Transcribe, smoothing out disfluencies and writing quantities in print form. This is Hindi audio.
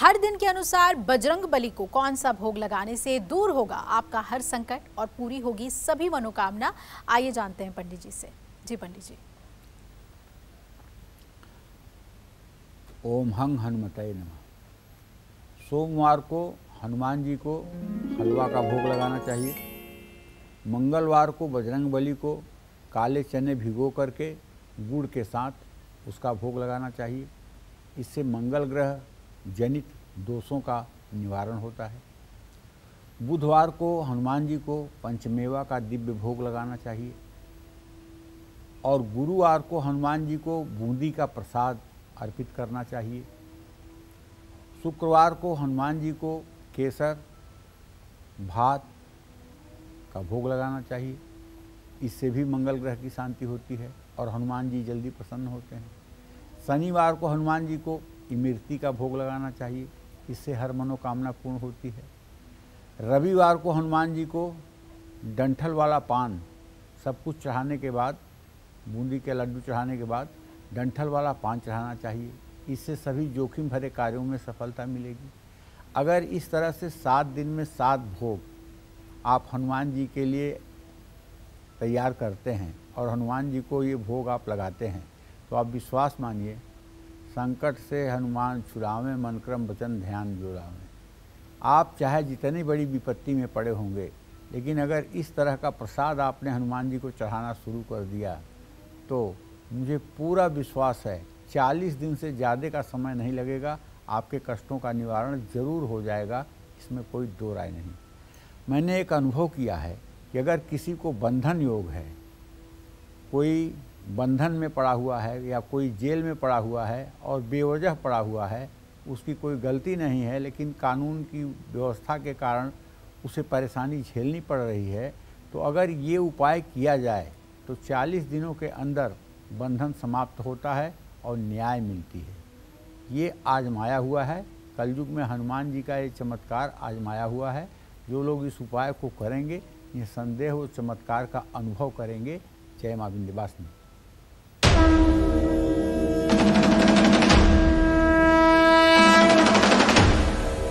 हर दिन के अनुसार बजरंग बली को कौन सा भोग लगाने से दूर होगा आपका हर संकट और पूरी होगी सभी मनोकामना। आइए जानते हैं पंडित जी से। जी पंडित जी। ओम हंग हनुमतये नमः। सोमवार को हनुमान जी को हलवा का भोग लगाना चाहिए। मंगलवार को बजरंग बली को काले चने भिगो करके गुड़ के साथ उसका भोग लगाना चाहिए। इससे मंगल ग्रह जनित दोषों का निवारण होता है। बुधवार को हनुमान जी को पंचमेवा का दिव्य भोग लगाना चाहिए और गुरुवार को हनुमान जी को बूंदी का प्रसाद अर्पित करना चाहिए। शुक्रवार को हनुमान जी को केसर भात का भोग लगाना चाहिए। इससे भी मंगल ग्रह की शांति होती है और हनुमान जी जल्दी प्रसन्न होते हैं। शनिवार को हनुमान जी को इमरती का भोग लगाना चाहिए। इससे हर मनोकामना पूर्ण होती है। रविवार को हनुमान जी को डंठल वाला पान सब कुछ चढ़ाने के बाद, बूंदी के लड्डू चढ़ाने के बाद डंठल वाला पान चढ़ाना चाहिए। इससे सभी जोखिम भरे कार्यों में सफलता मिलेगी। अगर इस तरह से 7 दिन में 7 भोग आप हनुमान जी के लिए तैयार करते हैं और हनुमान जी को ये भोग आप लगाते हैं तो आप विश्वास मानिए, संकट से हनुमान छुड़ावें, मन क्रम वचन ध्यान जुड़ावें। आप चाहे जितनी बड़ी विपत्ति में पड़े होंगे, लेकिन अगर इस तरह का प्रसाद आपने हनुमान जी को चढ़ाना शुरू कर दिया तो मुझे पूरा विश्वास है 40 दिन से ज़्यादा का समय नहीं लगेगा, आपके कष्टों का निवारण जरूर हो जाएगा। इसमें कोई दो राय नहीं। मैंने एक अनुभव किया है कि अगर किसी को बंधन योग है, कोई बंधन में पड़ा हुआ है या कोई जेल में पड़ा हुआ है और बेवजह पड़ा हुआ है, उसकी कोई गलती नहीं है, लेकिन कानून की व्यवस्था के कारण उसे परेशानी झेलनी पड़ रही है, तो अगर ये उपाय किया जाए तो 40 दिनों के अंदर बंधन समाप्त होता है और न्याय मिलती है। ये आजमाया हुआ है। कलयुग में हनुमान जी का ये चमत्कार आजमाया हुआ है। जो लोग इस उपाय को करेंगे, निसंदेह वो चमत्कार का अनुभव करेंगे। जय मां विंध्यवासिनी।